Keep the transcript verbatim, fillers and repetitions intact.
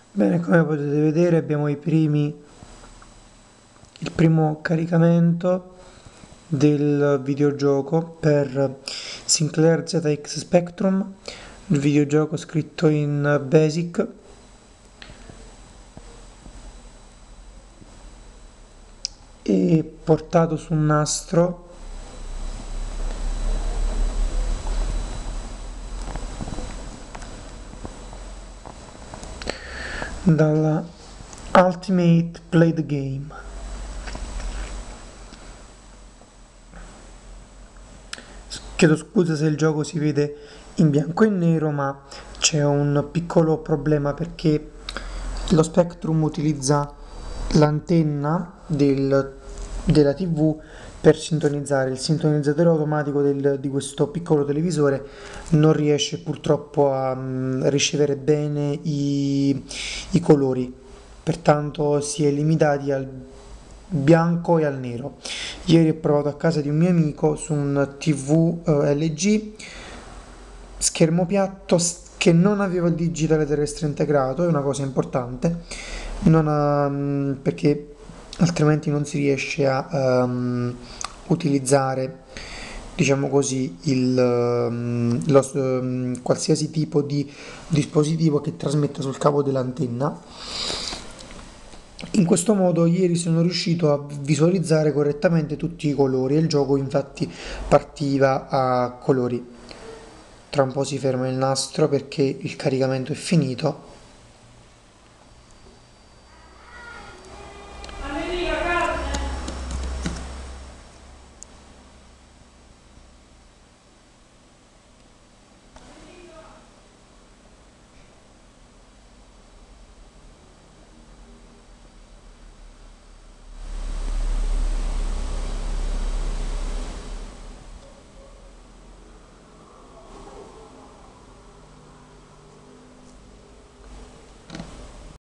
Bene, come potete vedere abbiamo i primi, il primo caricamento del videogioco per Sinclair Z X Spectrum, il videogioco scritto in BASIC e portato su un nastro dalla Ultimate Play the Game. Chiedo scusa se il gioco si vede in bianco e nero, ma c'è un piccolo problema perché lo Spectrum utilizza l'antenna del- della T V per sintonizzare. Il sintonizzatore automatico del- di questo piccolo televisore non riesce purtroppo a mm, ricevere bene i, i colori, pertanto si è limitati al bianco e al nero. Ieri ho provato a casa di un mio amico su un T V eh, L G, schermo piatto s- che non aveva il digitale terrestre integrato, è una cosa importante, non ha- mm, perché altrimenti non si riesce a ehm, utilizzare, diciamo così, il, ehm, lo s- ehm, qualsiasi tipo di dispositivo che trasmetta sul cavo dell'antenna. In questo modo ieri sono riuscito a visualizzare correttamente tutti i colori e il gioco infatti partiva a colori. Tra un po' si ferma il nastro perché il caricamento è finito